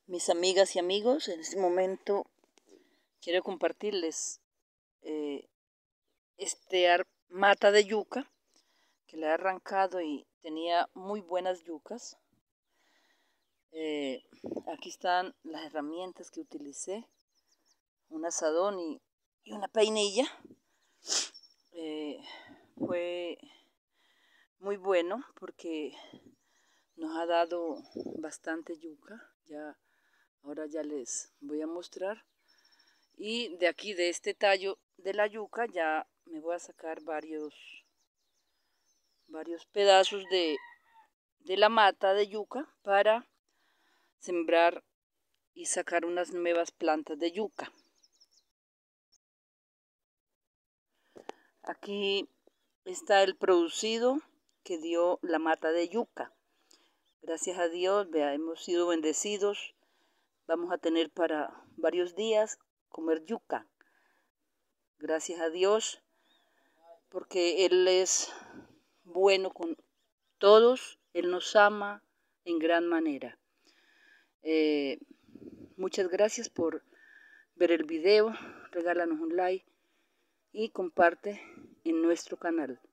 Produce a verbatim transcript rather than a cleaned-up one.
Mis amigas y amigos, en este momento quiero compartirles eh, este mata de yuca que le he arrancado y tenía muy buenas yucas. Eh, aquí están las herramientas que utilicé, un asadón y, y una peinilla. Eh, fue muy bueno porque nos ha dado bastante yuca. Ya, ahora ya les voy a mostrar. Y de aquí, de este tallo de la yuca, ya me voy a sacar varios, varios pedazos de, de la mata de yuca para sembrar y sacar unas nuevas plantas de yuca. Aquí está el producido que dio la mata de yuca. Gracias a Dios, vea, hemos sido bendecidos. Vamos a tener para varios días comer yuca. Gracias a Dios, porque Él es bueno con todos, Él nos ama en gran manera. Eh, muchas gracias por ver el video, regálanos un like y comparte en nuestro canal.